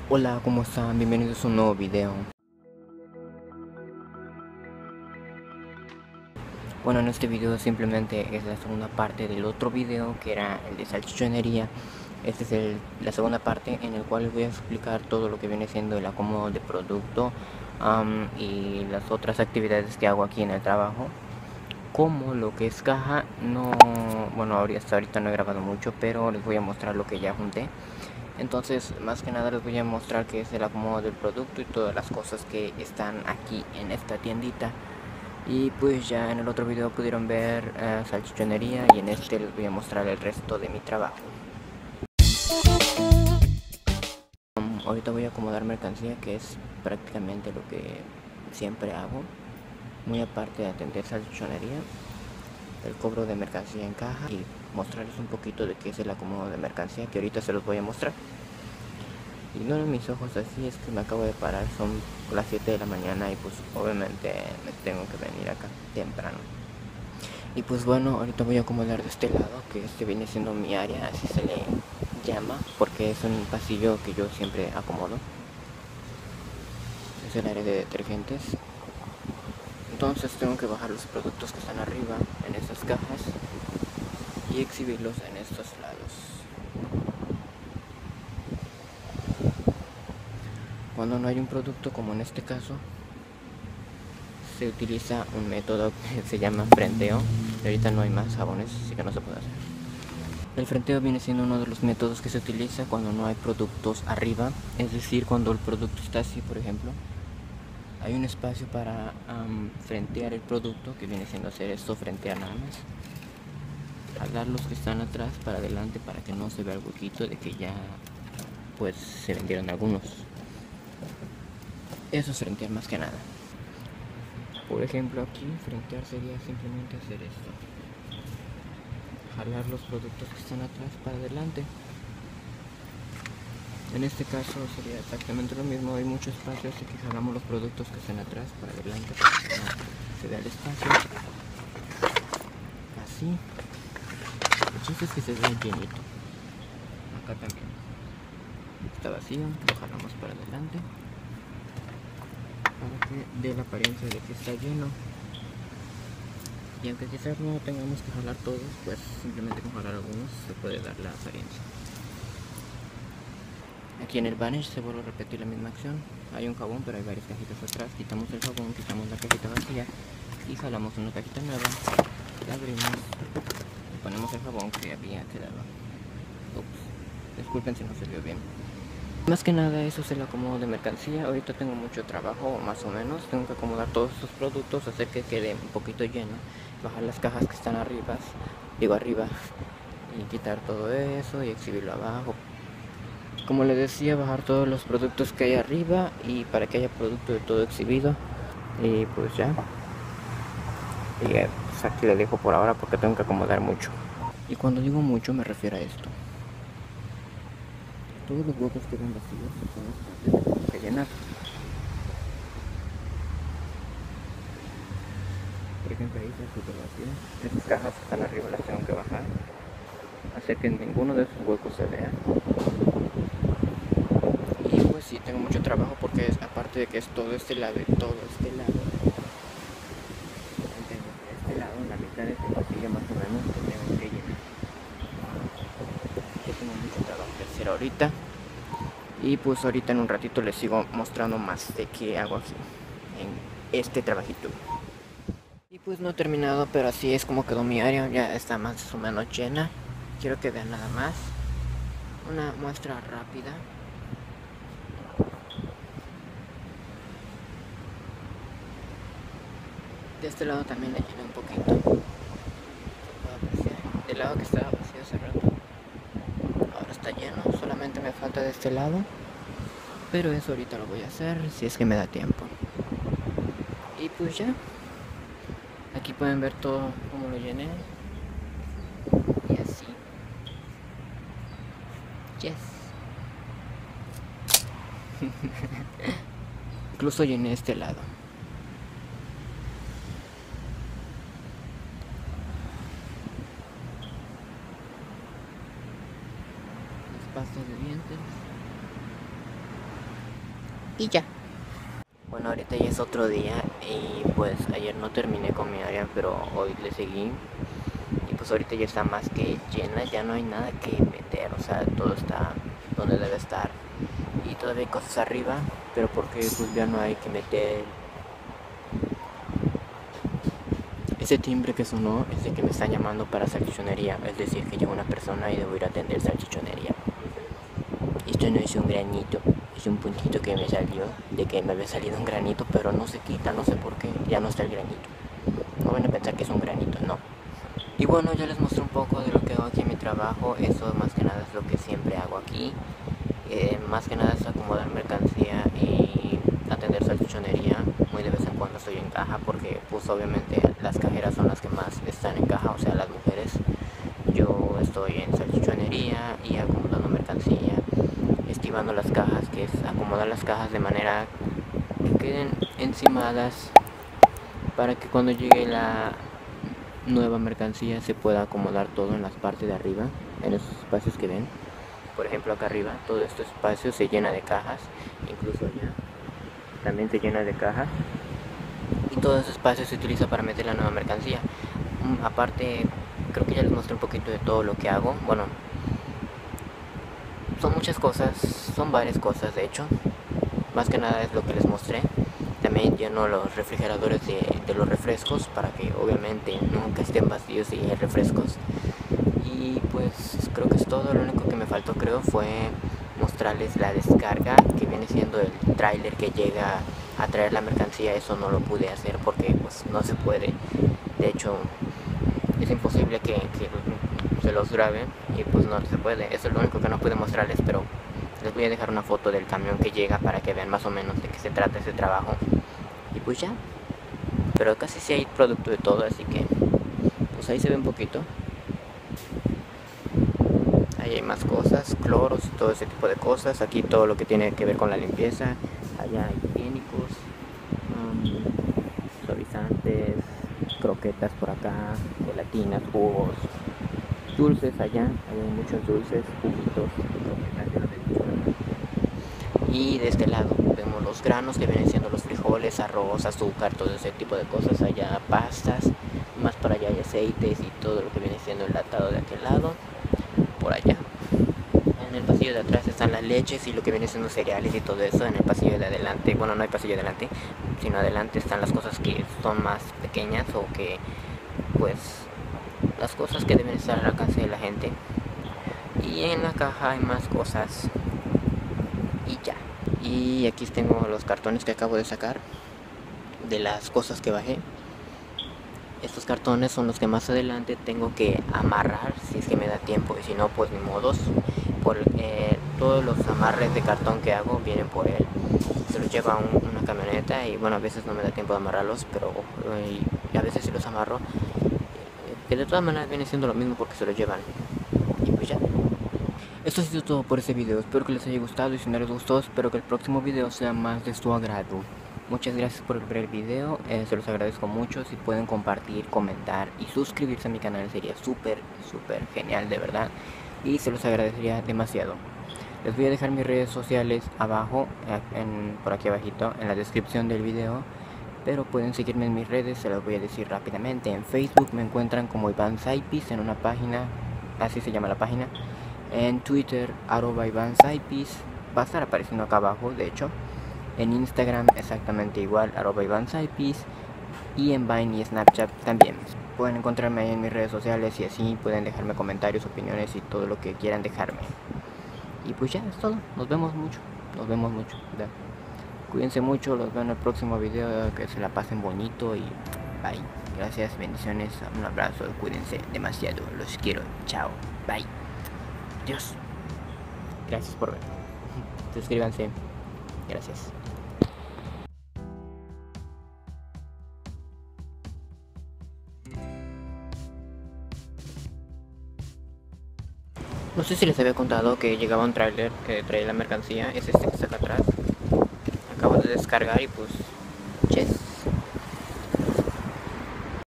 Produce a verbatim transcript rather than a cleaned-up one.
Hola, ¿cómo están? Bienvenidos a un nuevo video. Bueno, en este video simplemente es la segunda parte del otro video que era el de salchichonería. Esta es el, la segunda parte en el cual les voy a explicar todo lo que viene siendo el acomodo de producto um, y las otras actividades que hago aquí en el trabajo. Como lo que es caja, no, bueno, ahorita, hasta ahorita no he grabado mucho, pero les voy a mostrar lo que ya junté. Entonces, más que nada les voy a mostrar qué es el acomodo del producto y todas las cosas que están aquí en esta tiendita. Y pues ya en el otro video pudieron ver uh, salchichonería, y en este les voy a mostrar el resto de mi trabajo. Um, ahorita voy a acomodar mercancía, que es prácticamente lo que siempre hago. Muy aparte de atender salchichonería, el cobro de mercancía en caja y mostrarles un poquito de qué es el acomodo de mercancía, que ahorita se los voy a mostrar. Ignoren mis ojos, así es que me acabo de parar, son las siete de la mañana y pues obviamente me tengo que venir acá temprano. Y pues bueno, ahorita voy a acomodar de este lado, que este viene siendo mi área, así se le llama, porque es un pasillo que yo siempre acomodo. Es el área de detergentes. Entonces tengo que bajar los productos que están arriba en estas cajas y exhibirlos en estos lados. Cuando no hay un producto, como en este caso, se utiliza un método que se llama frenteo. Y ahorita no hay más jabones, así que no se puede hacer. El frenteo viene siendo uno de los métodos que se utiliza cuando no hay productos arriba, es decir, cuando el producto está así, por ejemplo, hay un espacio para um, frentear el producto, que viene siendo hacer esto, frentear nada más, jalar los que están atrás para adelante para que no se vea el huequito de que ya pues se vendieron algunos. Eso es frentear más que nada. Por ejemplo, aquí frentear sería simplemente hacer esto, jalar los productos que están atrás para adelante. En este caso sería exactamente lo mismo, hay mucho espacio, así que jalamos los productos que están atrás para adelante para que no se vea el espacio. Así. El chiste es que se vea llenito. Acá también está vacío, lo jalamos para adelante para que dé la apariencia de que está lleno. Y aunque quizás no tengamos que jalar todos, pues simplemente con jalar algunos se puede dar la apariencia. Aquí en el vanish se vuelve a repetir la misma acción. Hay un jabón, pero hay varias cajitas atrás. Quitamos el jabón, quitamos la cajita vacía y jalamos una cajita nueva. La abrimos y ponemos el jabón que había quedado. Ups, disculpen si no se vio bien. Más que nada eso es el acomodo de mercancía. Ahorita tengo mucho trabajo, más o menos. Tengo que acomodar todos estos productos, hacer que quede un poquito lleno, bajar las cajas que están arriba, digo arriba, y quitar todo eso y exhibirlo abajo. Como les decía, bajar todos los productos que hay arriba y para que haya producto de todo exhibido. Y pues ya. Y pues aquí le dejo por ahora porque tengo que acomodar mucho. Y cuando digo mucho me refiero a esto. Todos los huecos que quedan vacíos son los que tenemos que llenar. Por ejemplo, ahí está súper vacío. Estas cajas que están arriba las tengo que bajar, hacer que ninguno de esos huecos se vea. Y pues sí, tengo mucho trabajo porque es, aparte de que es todo este lado y todo este lado, este lado, la mitad de este pasillo más o menos que tengo que llenar. Yo tengo mucho trabajo que hacer ahorita. Y pues ahorita en un ratito les sigo mostrando más de qué hago aquí en este trabajito. Y pues no he terminado, pero así es como quedó mi área. Ya está más o menos llena. Quiero que vean nada más una muestra rápida. De este lado también le llené un poquito. Se puede apreciar. Del lado que estaba vacío hace rato, ahora está lleno. Solamente me falta de este lado, pero eso ahorita lo voy a hacer si es que me da tiempo. Y pues ya. Aquí pueden ver todo como lo llené. Y así. Yes. Incluso llené este lado. Las pastas de dientes. Y ya. Bueno, ahorita ya es otro día y pues ayer no terminé con mi área, pero hoy le seguí. Y pues ahorita ya está más que llena, ya no hay nada que meter, o sea, todo está donde debe estar. Y todavía hay cosas arriba, pero porque pues ya no hay que meter. Ese timbre que sonó es de que me están llamando para salchichonería, es decir, que llega una persona y debo ir a atender salchichonería. Esto no es un granito, es un puntito que me salió, de que me había salido un granito, pero no se quita, no sé por qué, ya no está el granito. No van a pensar que es un granito, no. Y bueno, ya les mostré un poco de lo que hago aquí en mi trabajo, eso más que nada es lo que siempre hago aquí. Eh, más que nada es acomodar mercancía y atender salchichonería. Muy de vez en cuando estoy en caja porque pues obviamente las cajeras son las que más están en caja, o sea las mujeres. Yo estoy en salchichonería y acomodando mercancía, estivando las cajas, que es acomodar las cajas de manera que queden encimadas para que cuando llegue la nueva mercancía se pueda acomodar todo en las partes de arriba, en esos espacios que ven. Por ejemplo, acá arriba todo este espacio se llena de cajas, incluso allá también se llena de cajas, y todo ese espacio se utiliza para meter la nueva mercancía. Mm, aparte, creo que ya les mostré un poquito de todo lo que hago. Bueno, son muchas cosas, son varias cosas de hecho, más que nada es lo que les mostré. También lleno los refrigeradores de, de los refrescos para que obviamente nunca estén vacíos y hay refrescos. Y pues creo que es todo. Lo único que me faltó, creo, fue mostrarles la descarga, que viene siendo el tráiler que llega a traer la mercancía. Eso no lo pude hacer porque pues no se puede. De hecho, es imposible que, que se los grabe y pues no se puede. Eso es lo único que no pude mostrarles, pero les voy a dejar una foto del camión que llega para que vean más o menos de qué se trata ese trabajo. Y pues ya. Pero casi sí hay producto de todo, así que pues ahí se ve un poquito. Ahí hay más cosas, cloros y todo ese tipo de cosas. Aquí todo lo que tiene que ver con la limpieza. Allá hay higiénicos, um, suavizantes, croquetas por acá, gelatinas, jugos, dulces allá. Allá hay muchos dulces, juguitos, croquetas, ya lo he dicho. Y de este lado vemos los granos que vienen siendo los frijoles, arroz, azúcar, todo ese tipo de cosas. Allá pastas, más para allá hay aceites y todo lo que viene siendo enlatado de aquel lado. Por allá en el pasillo de atrás están las leches y lo que viene siendo cereales y todo eso. En el pasillo de adelante, bueno, no hay pasillo de adelante, sino adelante están las cosas que son más pequeñas o que pues las cosas que deben estar al alcance de la gente. Y en la caja hay más cosas y ya. Y aquí tengo los cartones que acabo de sacar de las cosas que bajé. Estos cartones son los que más adelante tengo que amarrar si es que me da tiempo, y si no pues ni modos. Por, eh, todos los amarres de cartón que hago vienen por él, se los lleva un, una camioneta y bueno, a veces no me da tiempo de amarrarlos, pero eh, y a veces si los amarro, eh, que de todas maneras viene siendo lo mismo porque se los llevan. Y pues ya. Esto ha sido todo por este video, espero que les haya gustado y si no les gustó, espero que el próximo video sea más de su agrado. Muchas gracias por ver el video, eh, se los agradezco mucho. Si pueden compartir, comentar y suscribirse a mi canal sería súper, súper genial, de verdad. Y se los agradecería demasiado. Les voy a dejar mis redes sociales abajo, en, por aquí abajito, en la descripción del video. Pero pueden seguirme en mis redes, se las voy a decir rápidamente. En Facebook me encuentran como Iván Saipis en una página, así se llama la página. En Twitter, arroba Iván Saipis, va a estar apareciendo acá abajo, de hecho. En Instagram exactamente igual, arroba Iván Saipis. Y en Vine y Snapchat también. Pueden encontrarme ahí en mis redes sociales y así pueden dejarme comentarios, opiniones y todo lo que quieran dejarme. Y pues ya, es todo. Nos vemos mucho. Nos vemos mucho. ¿Verdad? Cuídense mucho, los veo en el próximo video. Que se la pasen bonito y bye. Gracias, bendiciones, un abrazo, cuídense demasiado. Los quiero. Chao. Bye. Adiós. Gracias por ver. Suscríbanse. Gracias. No sé si les había contado que llegaba un tráiler que traía la mercancía. Es este que está acá atrás. Acabo de descargar y pues... Yes.